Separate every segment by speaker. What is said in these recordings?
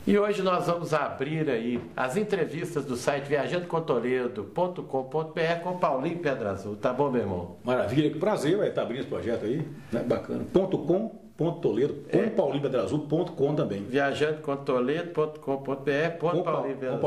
Speaker 1: E hoje nós vamos abrir aí as entrevistas do site viajandocontoledo.com.br com Paulinho Pedra Azul. Tá bom, meu irmão?
Speaker 2: Maravilha, que prazer estar abrindo esse projeto aí, né? Bacana. .com.toledo, com Paulinho Pedra Azul.com também.
Speaker 1: viajandocontoledo.com.br com Paulinho Pedra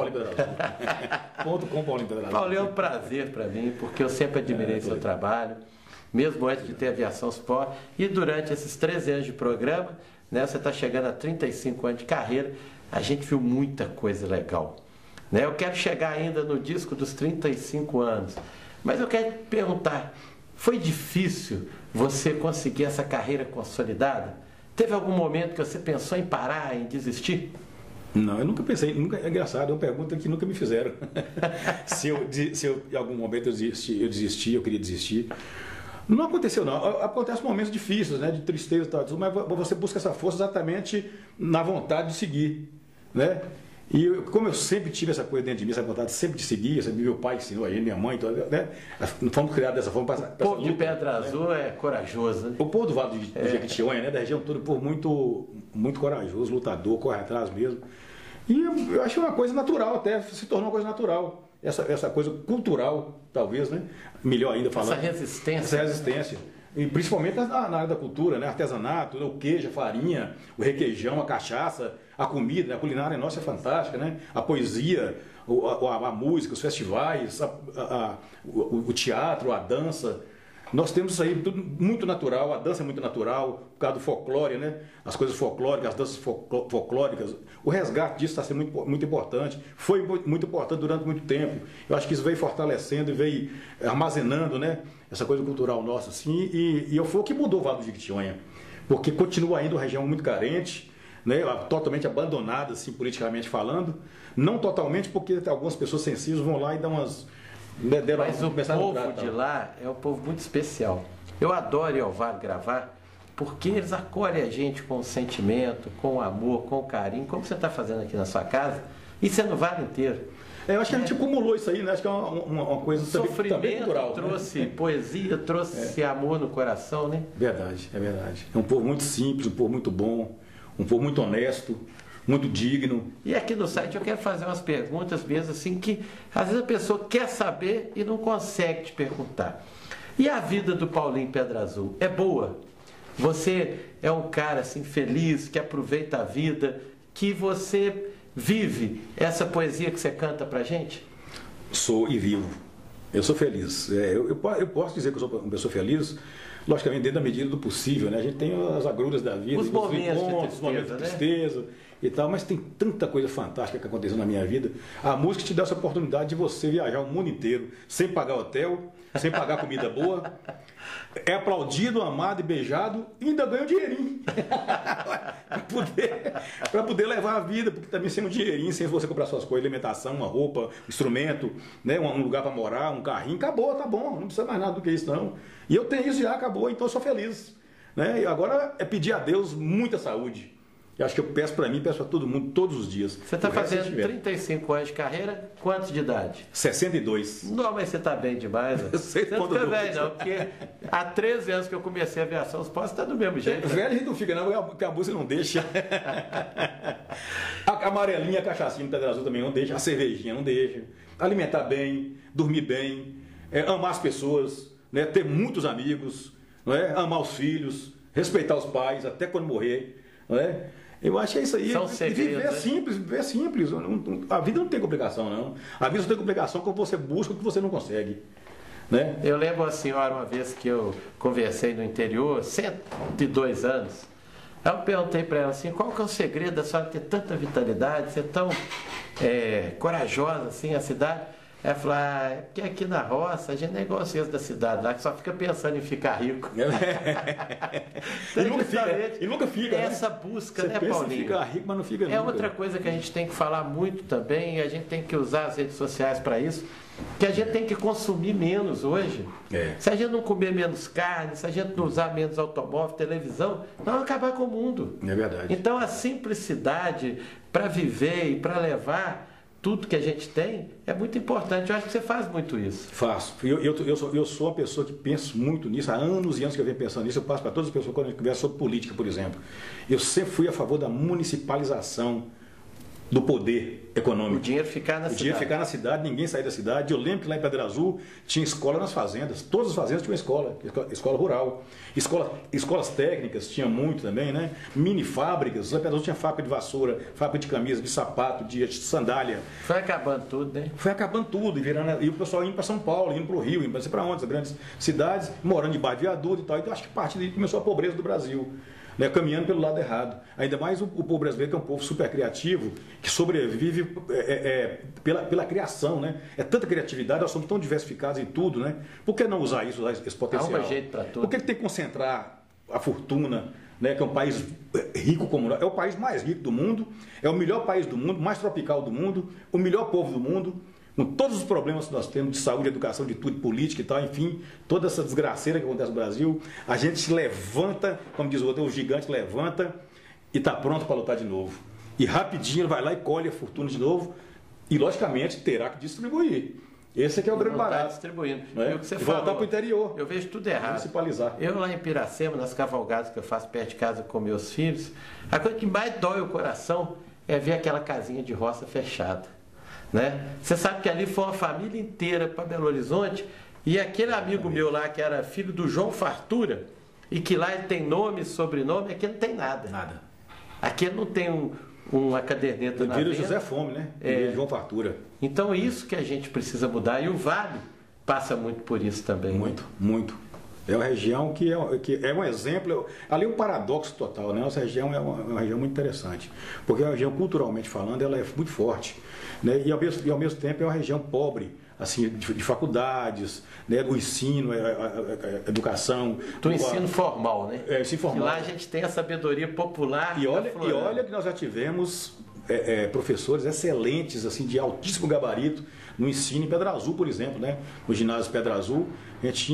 Speaker 1: Azul.
Speaker 2: Com Paulinho Pedra Azul.
Speaker 1: Paulinho, é um prazer para mim, porque eu sempre admirei seu trabalho, mesmo antes de ter Aviação Sport. E durante esses 13 anos de programa, né, você está chegando a 35 anos de carreira, a gente viu muita coisa legal. Né? Eu quero chegar ainda no disco dos 35 anos, mas eu quero te perguntar, foi difícil você conseguir essa carreira consolidada? Teve algum momento que você pensou em parar, em desistir?
Speaker 2: Não, eu nunca pensei, é engraçado, é uma pergunta que nunca me fizeram. se eu em algum momento eu desisti, eu queria desistir. Não aconteceu não, acontecem momentos difíceis, né, de tristeza e tal, mas você busca essa força exatamente na vontade de seguir, né? E como eu sempre tive essa coisa dentro de mim, essa vontade sempre de seguir, meu pai ensinou a gente, minha mãe, então, né? Fomos criados dessa forma.
Speaker 1: O povo de Pedra Azul é corajoso, né?
Speaker 2: O povo do Vale do Jequitinhonha, né, da região toda, povo muito corajoso, lutador, corre atrás mesmo. E eu acho uma coisa natural, até se tornou uma coisa natural. Essa coisa cultural, talvez, né? Melhor ainda falando.
Speaker 1: Essa resistência.
Speaker 2: Essa resistência. E principalmente na área da cultura, né? Artesanato, o queijo, a farinha, o requeijão, a cachaça, a comida, né? A culinária nossa é fantástica, né? A poesia, a música, os festivais, o teatro, a dança. Nós temos isso aí tudo muito natural, a dança é muito natural, por causa do folclore, né? As coisas folclóricas, as danças folclóricas. O resgate disso está sendo muito importante, foi muito importante durante muito tempo. Eu acho que isso veio fortalecendo e veio armazenando, né? Essa coisa cultural nossa, assim, e foi o que mudou o Vale do Jequitinhonha, porque continua ainda uma região muito carente, né? Totalmente abandonada, assim, politicamente falando. Não totalmente, porque algumas pessoas sensíveis vão lá e dão umas...
Speaker 1: Mas o povo de lá é um povo muito especial. Eu adoro ir ao Vale gravar, porque eles acolhem a gente com sentimento, com amor, com carinho, como você está fazendo aqui na sua casa, e você no Vale inteiro.
Speaker 2: Eu acho que a gente acumulou isso aí, né? Acho que é uma coisa também cultural.
Speaker 1: Trouxe, né? Poesia, trouxe amor no coração, né?
Speaker 2: Verdade, é verdade. É um povo muito simples, um povo muito bom, um povo muito honesto, muito digno.
Speaker 1: E aqui no site eu quero fazer umas perguntas mesmo assim que às vezes a pessoa quer saber e não consegue te perguntar. E a vida do Paulinho Pedra Azul é boa? Você é um cara assim feliz, que aproveita a vida, que você vive essa poesia que você canta pra gente?
Speaker 2: Sou e vivo. Eu sou feliz. Eu posso dizer que eu sou uma pessoa feliz, logicamente dentro da medida do possível, né? A gente tem as agruras da vida,
Speaker 1: os momentos
Speaker 2: de tristeza, e tal, mas tem tanta coisa fantástica que aconteceu na minha vida. A música te dá essa oportunidade de você viajar o mundo inteiro, sem pagar hotel, sem pagar comida boa, é aplaudido, amado e beijado, e ainda ganha um dinheirinho para poder levar a vida, porque também sem um dinheirinho, sem você comprar suas coisas, alimentação, uma roupa, um instrumento, né, um lugar para morar, um carrinho, acabou, tá bom, não precisa mais nada do que isso não. E eu tenho isso já, acabou, então eu sou feliz, né? E agora é pedir a Deus muita saúde. Eu acho que eu peço para mim, peço para todo mundo, todos os dias.
Speaker 1: Você está fazendo 35 anos de carreira, quantos de idade?
Speaker 2: 62.
Speaker 1: Não, mas você está bem demais. Você não fica velho, não, porque há 13 anos que eu comecei a aviação, os postos estão do mesmo jeito.
Speaker 2: Velho a gente não fica, não, porque a música não deixa. A amarelinha, a cachaçinha no Pedra Azul também não deixa, a cervejinha não deixa. Alimentar bem, dormir bem, amar as pessoas, né, ter muitos amigos, não é? Amar os filhos, respeitar os pais, até quando morrer, não é? Eu acho que é isso aí.
Speaker 1: São segredos,
Speaker 2: viver simples, viver simples. A vida não tem complicação, não. A vida só tem complicação quando você busca o que você não consegue. Né?
Speaker 1: Eu lembro a senhora uma vez que eu conversei no interior, 102 anos. Aí eu perguntei para ela assim, qual que é o segredo da senhora ter tanta vitalidade, ser tão corajosa assim, a cidade? Ela falou, é porque aqui na roça a gente não é igual vocês da cidade lá, que só fica pensando em ficar rico.
Speaker 2: Então, e nunca fica.
Speaker 1: Essa busca, né, Paulinho?
Speaker 2: Fica rico, mas não fica nunca.
Speaker 1: É outra coisa que a gente tem que falar muito também, e a gente tem que usar as redes sociais para isso, que a gente tem que consumir menos hoje. Se a gente não comer menos carne, se a gente não usar menos automóvel, televisão, nós vamos acabar com o mundo.
Speaker 2: É verdade.
Speaker 1: Então a simplicidade para viver e para levar tudo que a gente tem é muito importante. Eu acho que você faz muito isso.
Speaker 2: Faço. Eu sou uma pessoa que penso muito nisso. Há anos e anos que eu venho pensando nisso. Eu passo para todas as pessoas quando a gente conversa sobre política, por exemplo. Eu sempre fui a favor da municipalização do poder econômico.
Speaker 1: O dinheiro ficar na cidade.
Speaker 2: O dinheiro ficar na cidade, ninguém sair da cidade. Eu lembro que lá em Pedra Azul tinha escola nas fazendas. Todas as fazendas tinham escola rural. Escolas técnicas tinha muito também, né? Mini fábricas. Lá em Pedra Azul tinha fábrica de vassoura, fábrica de camisa, de sapato, de sandália.
Speaker 1: Foi acabando tudo, né?
Speaker 2: Foi acabando tudo. E o pessoal indo para São Paulo, indo para o Rio, indo para para onde? As grandes cidades, morando debaixo de viaduto e tal. Então acho que parte daí começou a pobreza do Brasil. Né, caminhando pelo lado errado. Ainda mais o povo brasileiro, que é um povo super criativo, que sobrevive pela criação. Né? É tanta criatividade, nós somos tão diversificados em tudo. Né? Por que não usar isso, esse potencial?
Speaker 1: Há um jeito para tudo.
Speaker 2: Por que tem que concentrar a fortuna, né, que é um país rico como nós? É o país mais rico do mundo, é o melhor país do mundo, mais tropical do mundo, o melhor povo do mundo, com todos os problemas que nós temos de saúde, educação, de tudo, política e tal, enfim, toda essa desgraceira que acontece no Brasil, a gente se levanta, como diz o outro, o gigante levanta e está pronto para lutar de novo. E rapidinho ele vai lá e colhe a fortuna de novo e, logicamente, terá que distribuir. Esse aqui é o grande barato.
Speaker 1: Distribuindo.
Speaker 2: Né?
Speaker 1: E o que você
Speaker 2: voltar
Speaker 1: falou,
Speaker 2: para o interior.
Speaker 1: Eu vejo tudo errado.
Speaker 2: Municipalizar.
Speaker 1: Eu lá em Piracema, nas cavalgadas que eu faço perto de casa com meus filhos, a coisa que mais dói o coração é ver aquela casinha de roça fechada. Né? Você sabe que ali foi uma família inteira para Belo Horizonte e aquele amigo meu lá que era filho do João Fartura e que lá ele tem nome e sobrenome, aqui não tem nada.
Speaker 2: Nada.
Speaker 1: Aqui ele não tem uma caderneta na
Speaker 2: Vira
Speaker 1: venda.
Speaker 2: José Fome, né? João Fartura.
Speaker 1: Então isso que a gente precisa mudar e o Vale passa muito por isso também.
Speaker 2: Muito, muito. É uma região que é um exemplo, ali é um paradoxo total, né? Nossa região é uma região muito interessante, porque a região, culturalmente falando, ela é muito forte, né? E ao mesmo tempo é uma região pobre, assim, de faculdades, né? Do ensino, a educação.
Speaker 1: Do ensino formal, né?
Speaker 2: É, ensino formal.
Speaker 1: E lá a gente tem a sabedoria popular.
Speaker 2: E olha que nós já tivemos professores excelentes, assim, de altíssimo gabarito, no ensino em Pedra Azul, por exemplo, né? No ginásio Pedra Azul, a gente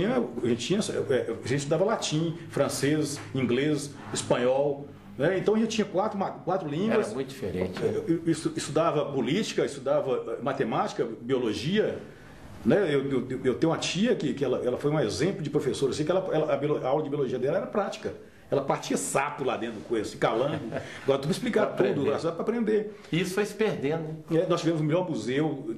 Speaker 2: estudava latim, francês, inglês, espanhol, né? Então a gente tinha quatro línguas.
Speaker 1: Era muito diferente.
Speaker 2: Estudava política, estudava matemática, biologia. Né? Eu tenho uma tia que ela foi um exemplo de professora, assim, que a aula de biologia dela era prática. Ela partia sapo lá dentro do coelho, se calando. Agora tu me explicar tudo, só para aprender.
Speaker 1: Isso foi se perdendo. Né?
Speaker 2: Nós tivemos o melhor museu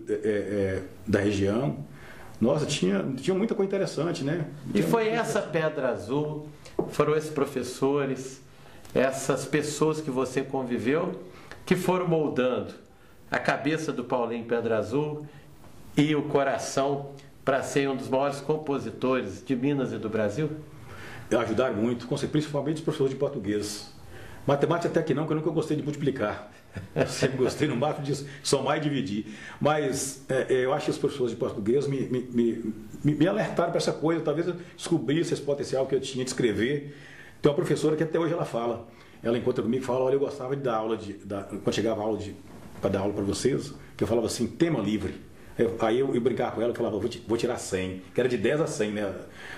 Speaker 2: da região. Nossa, tinha muita coisa interessante, né?
Speaker 1: E foi essa Pedra Azul, foram esses professores, essas pessoas que você conviveu, que foram moldando a cabeça do Paulinho Pedra Azul e o coração para ser um dos maiores compositores de Minas e do Brasil?
Speaker 2: Ajudaram muito, principalmente os professores de português. Matemática até que não, porque eu nunca gostei de multiplicar. Eu sempre gostei no máximo de somar e dividir. Mas eu acho que os professores de português me alertaram para essa coisa. Talvez eu descobrisse esse potencial que eu tinha de escrever. Tem uma professora que até hoje ela fala. Ela encontra comigo e fala, olha, eu gostava de dar aula, quando chegava a aula para dar aula para vocês, que eu falava assim, tema livre. Aí eu brincava com ela e falava, vou tirar 100, que era de 10 a 100, né?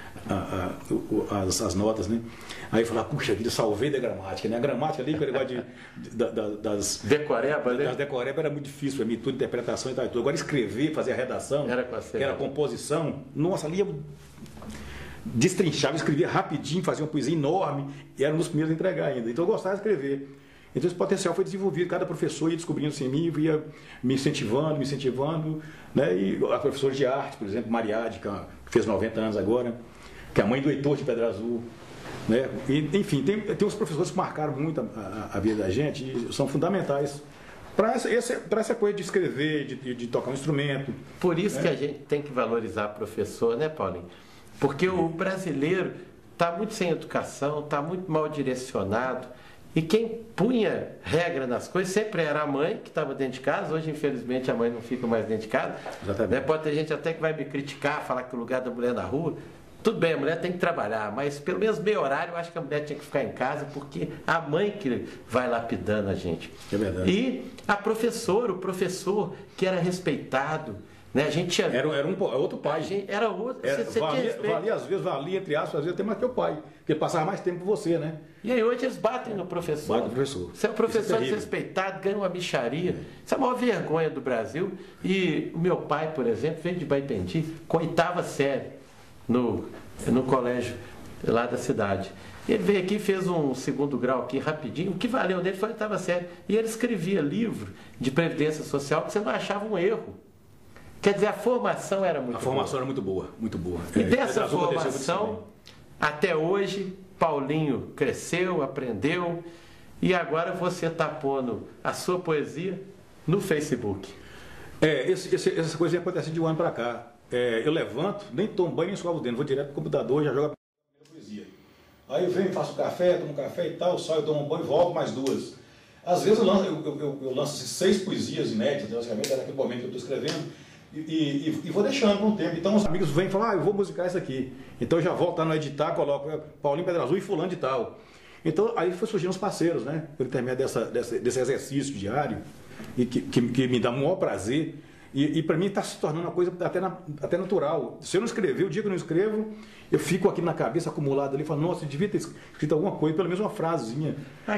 Speaker 2: As notas, né? Aí eu falava, puxa vida, salvei da gramática, né? A gramática ali, que o negócio das
Speaker 1: decoreba, né?
Speaker 2: Das decoreba era muito difícil para mim, tudo, interpretação e tal. Agora escrever, fazer a redação, que era a composição, nossa, ali eu destrinchava, escrevia rapidinho, fazia uma poesia enorme, e era um dos primeiros a entregar ainda. Então eu gostava de escrever. Então esse potencial foi desenvolvido, cada professor ia descobrindo assim, ia me incentivando, né? E a professora de arte, por exemplo, Mariade, que fez 90 anos agora, que é a mãe do Heitor de Pedra Azul, né? E, enfim, tem uns professores que marcaram muito a vida da gente e são fundamentais para essa coisa de escrever, de tocar um instrumento.
Speaker 1: Por isso que a gente tem que valorizar o professor, né, Paulinho? Porque o brasileiro está muito sem educação, está muito mal direcionado. E quem punha regra nas coisas sempre era a mãe, que estava dentro de casa. Hoje, infelizmente, a mãe não fica mais dentro de casa. Né? Pode ter gente até que vai me criticar, falar que o lugar da mulher é na rua. Tudo bem, a mulher tem que trabalhar, mas pelo menos meio horário eu acho que a mulher tinha que ficar em casa, porque a mãe que vai lapidando a gente.
Speaker 2: É verdade.
Speaker 1: E a professora, o professor que era respeitado. Né? A gente
Speaker 2: era outro pai.
Speaker 1: Era outro.
Speaker 2: Valia, entre aspas, às vezes até mais que o pai. Porque ele passava mais tempo com você, né?
Speaker 1: E aí hoje eles batem no professor.
Speaker 2: Bate no professor.
Speaker 1: Você é um professor desrespeitado, ganha uma micharia. Isso é a maior vergonha do Brasil. E o meu pai, por exemplo, veio de Baipendi, com 8ª série no colégio lá da cidade. Ele veio aqui, fez um segundo grau aqui rapidinho, o que valeu dele foi que estava sério. E ele escrevia livro de previdência social que você não achava um erro. Quer dizer, a formação era muito boa.
Speaker 2: A formação era muito boa, muito boa.
Speaker 1: E dessa formação, até hoje, Paulinho cresceu, aprendeu, e agora você está pondo a sua poesia no Facebook.
Speaker 2: Essa coisa acontece de um ano para cá. Eu levanto, nem tomo banho, nem escovo o dente, vou direto pro computador, já jogo a primeira poesia. Aí eu venho, faço café, tomo café e tal, saio, tomo um banho e volto mais 2. Às vezes eu lanço 6 poesias inéditas, basicamente, naquele momento que eu estou escrevendo, e vou deixando por um tempo. Então os amigos vêm e falam, eu vou musicar isso aqui. Então eu já volto lá no editar, coloco Paulinho Pedra Azul e fulano de tal. Então aí foi surgindo os parceiros, né? Por intermédio desse exercício diário, e que me dá um maior prazer. E para mim está se tornando uma coisa até natural. Se eu não escrever, o dia que eu não escrevo, eu fico aqui na cabeça acumulado ali, falo, nossa, eu devia ter escrito alguma coisa, pelo menos uma frasezinha.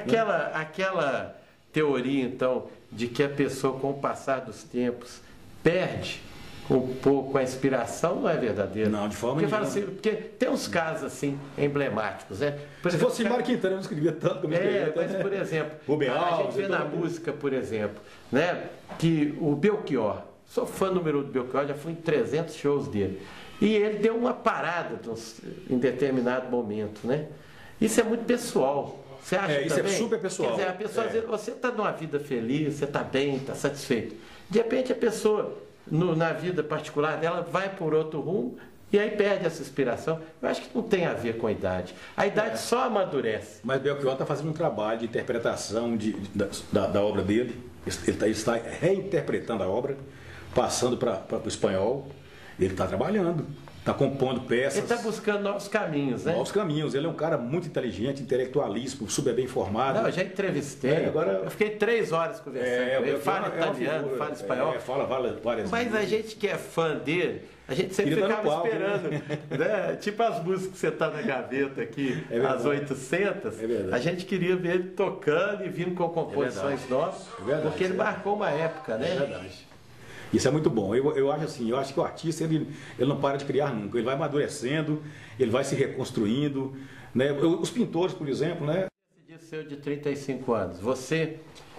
Speaker 1: Aquela teoria, então, de que a pessoa, com o passar dos tempos, perde um pouco a inspiração, não é verdadeira.
Speaker 2: Não, de forma nenhuma.
Speaker 1: Assim, porque tem uns casos assim emblemáticos, né?
Speaker 2: Se fosse Mário Quintana, eu não escrevia tanto como escrevia.
Speaker 1: Mas, por exemplo,
Speaker 2: Rubem Alves,
Speaker 1: a gente vê na música, por exemplo, né, que o Belchior, sou fã número 1 do Belchior, já fui em 300 shows dele. E ele deu uma parada em determinado momento, né? Isso é muito pessoal. Você acha
Speaker 2: isso
Speaker 1: também?
Speaker 2: É super pessoal.
Speaker 1: Quer dizer, a pessoa, às vezes, você está numa vida feliz, você está bem, está satisfeito. De repente, a pessoa, na vida particular dela, vai por outro rumo e aí perde essa inspiração. Eu acho que não tem a ver com a idade. A idade só amadurece.
Speaker 2: Mas Belchior está fazendo um trabalho de interpretação da obra dele. Ele está reinterpretando a obra, passando para o espanhol. Ele está trabalhando, está compondo peças.
Speaker 1: Ele está buscando novos caminhos, né?
Speaker 2: Novos caminhos. Ele é um cara muito inteligente, intelectualíssimo, super bem formado.
Speaker 1: Não, eu já entrevistei. Eu fiquei 3 horas conversando com ele. Fala italiano, fala espanhol.
Speaker 2: Fala várias
Speaker 1: Mas
Speaker 2: línguas.
Speaker 1: A gente que é fã dele, a gente sempre ficava esperando. Né? Tipo as músicas que você está na gaveta aqui, as 800. A gente queria ver ele tocando e vindo com composições novas. Porque ele marcou uma época, né?
Speaker 2: É verdade. Isso é muito bom. Eu acho assim, eu acho que o artista ele não para de criar nunca. Ele vai amadurecendo, ele vai se reconstruindo. Né? Os pintores, por exemplo, né?
Speaker 1: Esse dia seu de 35 anos, você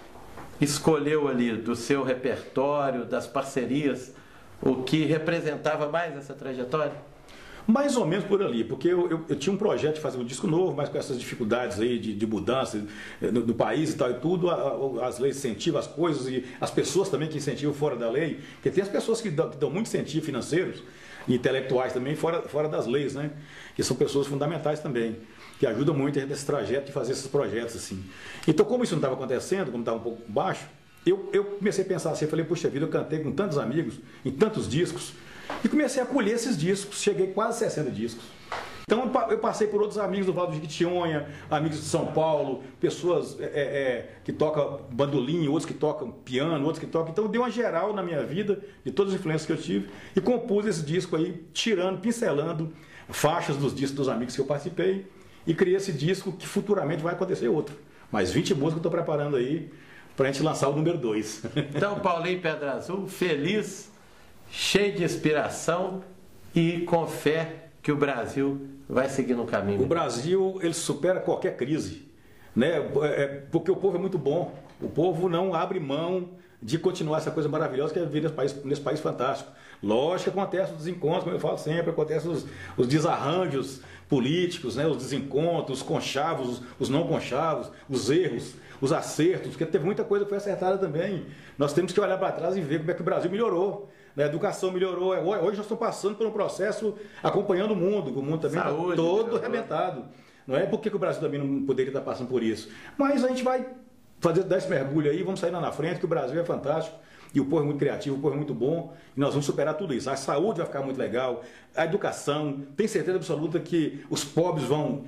Speaker 1: escolheu ali do seu repertório, das parcerias, o que representava mais essa trajetória?
Speaker 2: Mais ou menos por ali, porque eu tinha um projeto de fazer um disco novo, mas com essas dificuldades aí de mudança do país e tal e tudo, as leis incentivam as coisas e as pessoas também que incentivam fora da lei, porque tem as pessoas que dão muito incentivo financeiros e intelectuais também fora das leis, né? Que são pessoas fundamentais também, que ajudam muito nesse trajeto de fazer esses projetos assim. Então, como isso não estava acontecendo, como estava um pouco baixo, eu comecei a pensar assim, eu falei, puxa vida, eu cantei com tantos amigos, em tantos discos, e comecei a colher esses discos, cheguei quase 60 discos. Então eu passei por outros amigos do Vale do Jequitinhonha, amigos de São Paulo, pessoas que tocam bandolim, outros que tocam piano, outros que tocam... Então deu uma geral na minha vida, de todas as influências que eu tive, e compus esse disco aí, pincelando faixas dos discos dos amigos que eu participei, e criei esse disco que futuramente vai acontecer outro. Mais 20 músicas que eu estou preparando aí, para a gente lançar o número 2.
Speaker 1: Então, Paulinho Pedra Azul, feliz, cheio de inspiração e com fé que o Brasil vai seguir no caminho.
Speaker 2: O Brasil, ele supera qualquer crise, né? Porque o povo é muito bom. O povo não abre mão de continuar essa coisa maravilhosa que é viver nesse país fantástico. Lógico que acontecem os desencontros, como eu falo sempre, acontecem os desarranjos políticos, né? Os desencontros, os conchavos, os não conchavos, os erros, os acertos, porque teve muita coisa que foi acertada também. Nós temos que olhar para trás e ver como é que o Brasil melhorou. A educação melhorou. Hoje nós estamos passando por um processo acompanhando o mundo também está todo arrebentado. Não é porque o Brasil também não poderia estar passando por isso. Mas a gente vai dar esse mergulho aí, vamos sair lá na frente, que o Brasil é fantástico. E o povo é muito criativo, o povo é muito bom. E nós vamos superar tudo isso. A saúde vai ficar muito legal, a educação. Tenho certeza absoluta que os pobres vão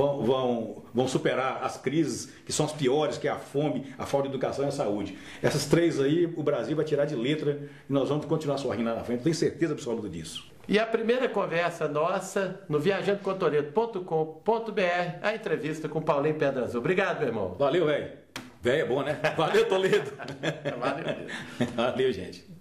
Speaker 2: superar as crises que são as piores, que é a fome, a falta de educação e a saúde. Essas 3 aí, o Brasil vai tirar de letra e nós vamos continuar sorrindo lá na frente. Tenho certeza absoluta disso.
Speaker 1: E a primeira conversa nossa no viajandocontoledo.com.br, a entrevista com Paulinho Pedra Azul. Obrigado, meu irmão.
Speaker 2: Valeu, velho. Velho é bom, né? Valeu, Toledo.
Speaker 1: Valeu.
Speaker 2: Valeu, gente.